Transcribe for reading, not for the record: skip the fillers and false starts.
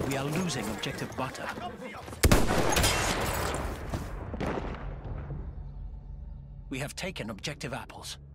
We are losing objective butter. We have taken objective apples.